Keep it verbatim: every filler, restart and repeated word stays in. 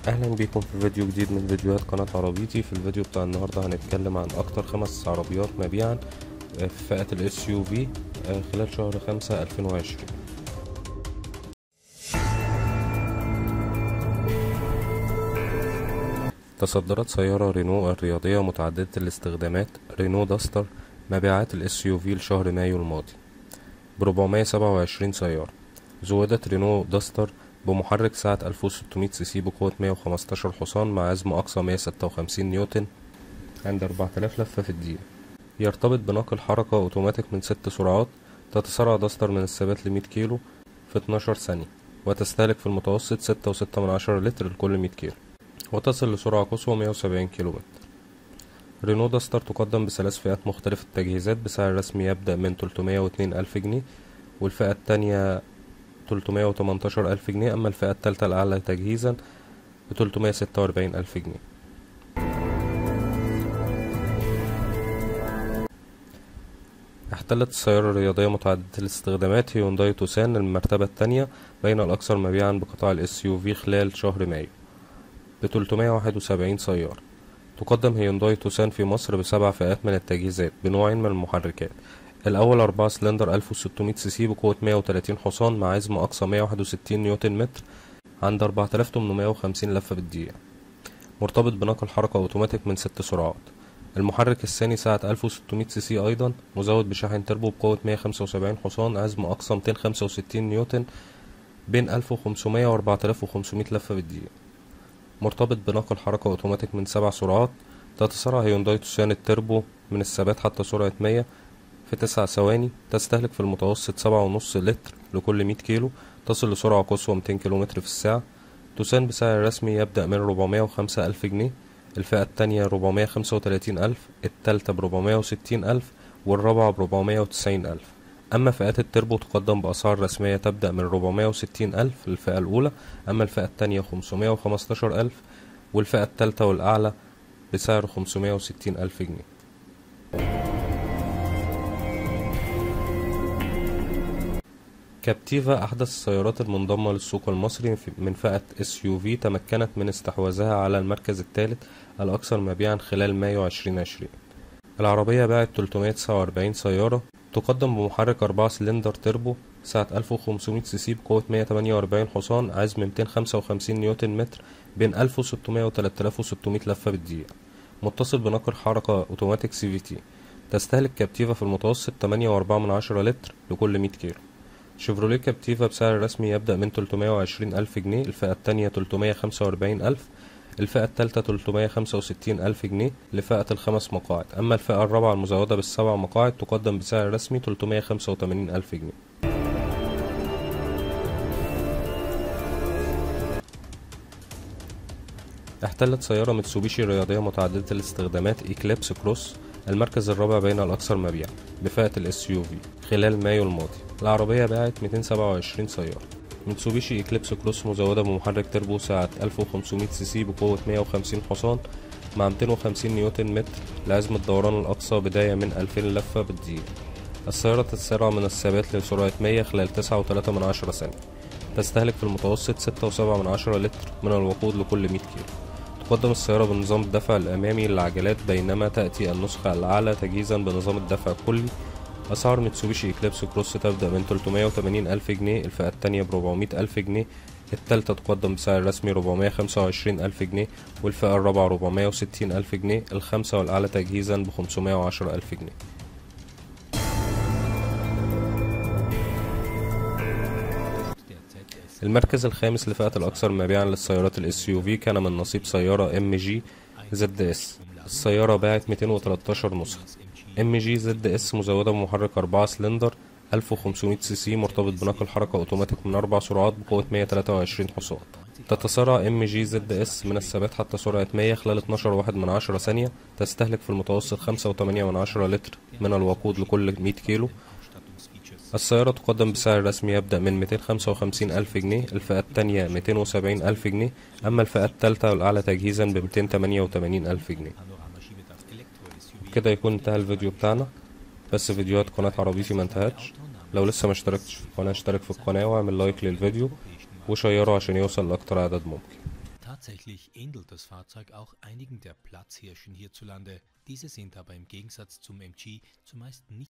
اهلا بيكم في فيديو جديد من فيديوهات قناة عربيتي. في الفيديو بتاع النهاردة هنتكلم عن اكتر خمس عربيات مبيعا في فئة الاس يو في خلال شهر خمسة ألفين وعشرين. تصدرت سيارة رينو الرياضية متعددة الاستخدامات رينو داستر مبيعات الاس يو في لشهر مايو الماضي بربعمية سبعة وعشرين سيارة. زودت رينو داستر بمحرك سعة ألف وستمية سي سي بقوة مية وخمستاشر حصان مع عزم أقصى مية ستة وخمسين نيوتن عند أربعة آلاف لفة في الدقيقة. يرتبط بنقل حركة أوتوماتيك من ست سرعات. تتسارع داستر من الثبات لمية كيلو في اتناشر ثانية، وتستهلك في المتوسط ستة وستة من عشرة لتر لكل مية كيلو، وتصل لسرعة قصوى مية وسبعين كيلو متر. رينو داستر تقدم بثلاث فئات مختلفة التجهيزات بسعر رسمي يبدأ من تلتمية واتنين ألف جنيه، والفئة التانية تلتمية وتمنتاشر ألف جنيه، أما الفئة التالتة الأعلى تجهيزا بتلتمية ستة وأربعين ألف جنيه. احتلت السيارة الرياضية متعددة الاستخدامات هيونداي توسان المرتبة الثانية بين الأكثر مبيعا بقطاع الاس يو في خلال شهر مايو بتلتمية واحد وسبعين سيارة. تقدم هيونداي توسان في مصر بسبع فئات من التجهيزات بنوعين من المحركات. الأول أربعة سلندر ألف وستمية سي سي بقوة مية وتلاتين حصان مع عزم أقصى مية واحد وستين نيوتن متر عند أربعة آلاف تمنمية وخمسين لفة بالدقيقة، مرتبط بنقل حركة أوتوماتيك من ست سرعات. المحرك الثاني سعة ألف وستمية سي سي أيضا، مزود بشاحن تربو بقوة مية خمسة وسبعين حصان، عزم أقصى ميتين خمسة وستين نيوتن بين ألف وخمسمية وأربعة آلاف وخمسمية لفة بالدقيقة، مرتبط بنقل حركة أوتوماتيك من سبع سرعات. تتسارع هيونداي توسان التربو من الثبات حتى سرعة مية في تسع ثواني. تستهلك في المتوسط سبعة ونص لتر لكل مية كيلو، تصل لسرعة قصوى ميتين كيلومتر في الساعة. توسان بسعر رسمي يبدأ من ربعمية وخمسة ألف جنيه، الفئة التانية ربعمية خمسة وتلاتين ألف، التالتة بربعمية وستين ألف، والرابعة بربعمية وتسعين ألف. أما فئات التربو تقدم بأسعار رسمية تبدأ من ربعمية وستين ألف للفئة الأولى، أما الفئة التانية خمسمية وخمستاشر ألف، والفئة التالتة والأعلى بسعر خمسمية وستين ألف جنيه. كابتيفا أحدث السيارات المنضمة للسوق المصري من فئة اس يو في تمكنت من استحواذها على المركز الثالث الأكثر مبيعا خلال مايو عشرين عشرين. العربية باعت تلتمية تسعة وأربعين سيارة. تقدم بمحرك أربعة سلندر تربو سعة ألف وخمسمية سي سي بقوة مية تمنية وأربعين حصان، عزم ميتين خمسة وخمسين نيوتن متر بين ألف وستمية و تلاتة آلاف وستمية لفة بالدقيقة، متصل بنقل حركة أوتوماتيك سي في تي. تستهلك كابتيفا في المتوسط تمنية وأربعة من عشرة لتر لكل مية كيلو. شيفروليه كابتيفا بسعر رسمي يبدأ من تلتمية وعشرين ألف جنيه، الفئة التانية تلتمية خمسة وأربعين ألف، الفئة التالتة تلتمية خمسة وستين ألف جنيه لفئة الخمس مقاعد، أما الفئة الرابعة المزودة بالسبع مقاعد تقدم بسعر رسمي تلتمية خمسة وتمانين ألف جنيه. احتلت سيارة ميتسوبيشي رياضية متعددة الاستخدامات إيكليبس كروس المركز الرابع بين الأكثر مبيعا بفئة الاس يو في خلال مايو الماضي. العربية باعت ميتين سبعة وعشرين سيارة. ميتسوبيشي إيكليبس كروس مزودة بمحرك تربو سعة ألف وخمسمية سي سي بقوة مية وخمسين حصان مع ميتين وخمسين نيوتن متر لعزم الدوران الأقصى بداية من ألفين لفة بالدقيقة. السيارة تتسارع من الثبات لسرعة مية خلال تسعة وتلاتة من عشرة ثانية. تستهلك في المتوسط ستة وسبعة من عشرة لتر من الوقود لكل مية كيلو. تقدم السيارة بنظام الدفع الأمامي للعجلات، بينما تأتي النسخة الأعلى تجهيزا بنظام الدفع الكلي. أسعار ميتسوبيشي إكليبس كروس تبدأ من تلتمية وتمانين ألف جنيه، الفئة التانية بربعمية ألف جنيه، التالتة تقدم بسعر رسمي ربعمية خمسة وعشرين ألف جنيه، والفئة الرابعة ربعمية وستين ألف جنيه، الخامسة والأعلى تجهيزا بخمسمية وعشرة ألف جنيه. المركز الخامس لفئة الأكثر مبيعا للسيارات الاس يو في كان من نصيب سيارة ام جي زد اس. السيارة باعت ميتين وتلتاشر نسخة. ام جي زد اس مزودة بمحرك أربعة سلندر ألف وخمسمية سي سي مرتبط بنقل حركة أوتوماتيك من أربع سرعات بقوة مية تلاتة وعشرين حصان. تتسارع ام جي زد اس من الثبات حتى سرعة مية خلال اتناشر واحد من عشرة ثانية. تستهلك في المتوسط خمسة وتمانية من عشرة لتر من الوقود لكل مية كيلو. السيارة تقدم بسعر رسمي يبدأ من ميتين خمسة وخمسين ألف جنيه، الفئة التانية ميتين وسبعين ألف جنيه، أما الفئة التالتة والأعلى تجهيزا بميتين تمانية وتمانين ألف جنيه. كده يكون انتهى الفيديو بتاعنا، بس فيديوهات قناة عربيتي ما انتهتش. لو لسه ما اشتركتش في القناة اشترك في القناة واعمل لايك للفيديو وشيره عشان يوصل لأكتر عدد ممكن. Tatsächlich ähnelt das Fahrzeug auch einigen der Platzhirschen hierzulande. Diese sind aber im Gegensatz zum M G zumeist nicht